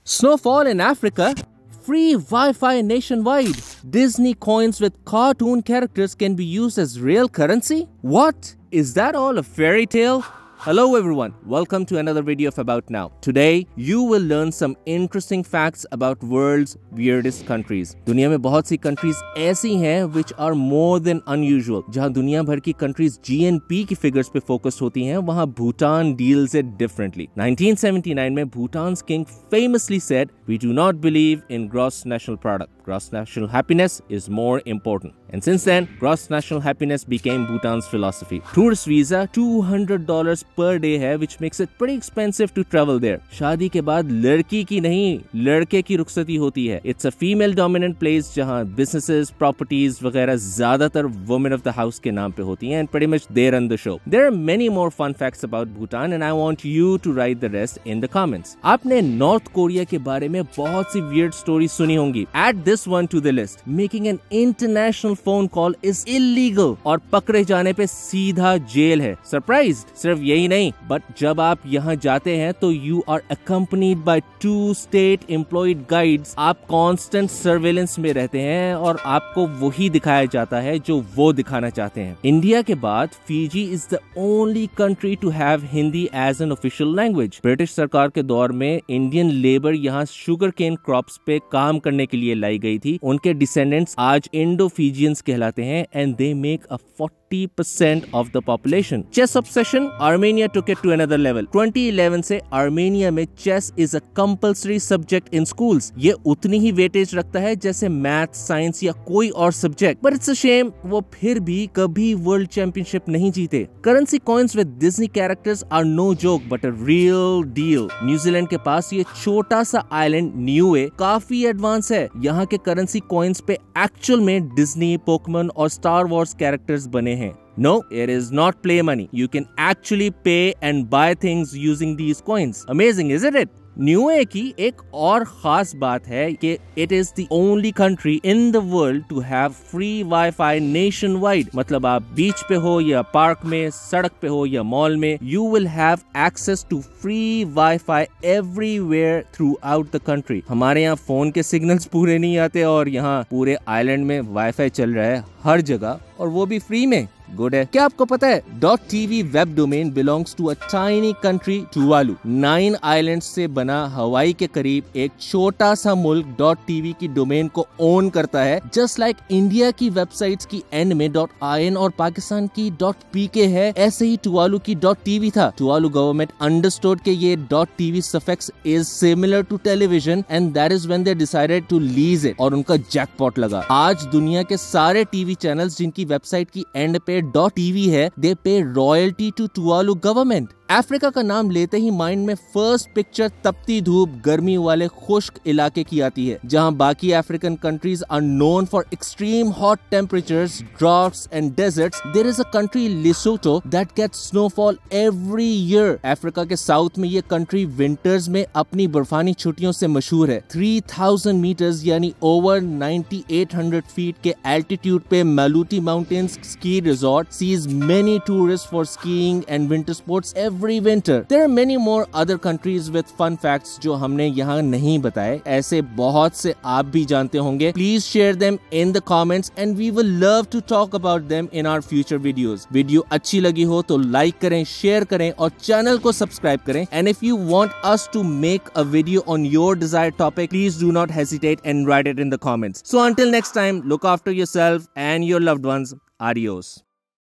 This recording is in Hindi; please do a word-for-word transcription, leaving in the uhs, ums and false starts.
Snowfall in Africa? Free Wi-Fi nationwide. Disney coins with cartoon characters can be used as real currency? What? Is that all a fairy tale? Hello everyone, welcome to another video of About Now. Today, you will learn some interesting facts about world's weirdest countries. दुनिया में बहुत सी countries ऐसी हैं which are more than unusual. जहाँ दुनिया भर की countries G N P की figures पे focus होती हैं, वहाँ Bhutan deals it differently. nineteen seventy-nine में Bhutan's king famously said, "We do not believe in gross national product. Gross national happiness is more important." And since then, gross national happiness became Bhutan's philosophy. Tourist visa two hundred dollars per day है, which makes it pretty expensive to travel there. शादी के बाद लड़की की नहीं, लड़के की रुखसती होती है. It's a female dominant place जहाँ businesses, properties वगैरह ज्यादातर women of the house के नाम पे होती हैं, and pretty much they run the show. There are many more fun facts about Bhutan and I want you to write the rest in the comments. आपने नॉर्थ कोरिया के बारे में बहुत सी weird stories सुनी होंगी. Add this one to the list. Making an international phone call is illegal और पकड़े जाने पे सीधा जेल है. Surprised? सिर्फ यही नहीं, बट जब आप यहाँ जाते हैं तो you are accompanied by two state employed guides. आप constant surveillance में रहते हैं और आपको वही दिखाया जाता है जो वो दिखाना चाहते हैं. इंडिया के बाद Fiji is the only country to have Hindi as an official language. British सरकार के दौर में इंडियन लेबर यहाँ शुगर केन क्रॉप्स पे काम करने के लिए लाई गई थी. उनके डिसेंडेंट्स आज इंडो फिजियंस कहलाते हैं and they make a forty percent of the population. Chess obsession, Armenia took it to another level. twenty eleven से आर्मेनिया में chess is a compulsory subject in schools. ये उतनी ही वेटेज रखता है जैसे मैथ, साइंस या कोई और subject. But it's a shame वो फिर भी कभी वर्ल्ड चैंपियनशिप नहीं जीते. Currency coins with Disney characters are no joke but a real deal. New Zealand के पास ये छोटा सा आइलैंड न्यूए काफी एडवांस है. यहाँ के करेंसी कॉइन्स पे एक्चुअल में डिज्नी, पोकेमॉन और स्टार वॉर्स कैरेक्टर्स बने हैं. No, it is not play money. You can actually pay and buy things using these coins. Amazing, isn't it? न्यूए की एक और खास बात है कि it is the only country in the world to have free Wi-Fi nationwide. मतलब आप बीच पे हो या पार्क में, सड़क पे हो या मॉल में, you will have access to free Wi-Fi everywhere throughout the country. हमारे यहाँ फोन के सिग्नल्स पूरे नहीं आते और यहाँ पूरे आइलैंड में वाईफाई चल रहा है हर जगह और वो भी फ्री में. गुड है. क्या आपको पता है .tv web domain belongs to a tiny country Tuvalu. Nine islands से बना हवाई के करीब एक छोटा सा मुल्क .tv की डोमेन को ओन करता है. जस्ट लाइक इंडिया की वेबसाइट्स की एंड में .in और पाकिस्तान की .pk है, ऐसे ही टुवालू की .tv था. टुवालू गवर्नमेंट अंडरस्टूड के ये .tv suffix is similar to television and that is when they decided to lease it और उनका जैकपॉट लगा. आज दुनिया के सारे टीवी चैनल्स जिनकी वेबसाइट की एंड पे .tv है, they pay royalty to Tuvalu government. Africa का नाम लेते ही माइंड में फर्स्ट पिक्चर तपती धूप, गर्मी वाले खुश्क इलाके की आती है. जहां बाकी African countries are known for extreme hot temperatures, droughts and deserts, there is a country Lesotho that gets snowfall every year. Africa के साउथ में ये कंट्री विंटर्स में अपनी बर्फानी छुट्टियों से मशहूर है. थ्री थाउजेंड मीटर्स यानी over ninety eight hundred feet के एल्टीट्यूड पे Maluti mountains ski resort sees many tourist for skiing and winter sports every winter. There are many more other countries with fun facts जो हमने यहाँ नहीं बताए. ऐसे बहुत से आप भी जानते होंगे. Please share them in the comments and we will love to talk about them in our future videos. Video अच्छी लगी हो तो लाइक करें, शेयर करें और चैनल को सब्सक्राइब करें. And if you want us to make a video on your desired topic, please do not hesitate and write it in the comments. So until next time, look after yourself and your loved ones. Adios.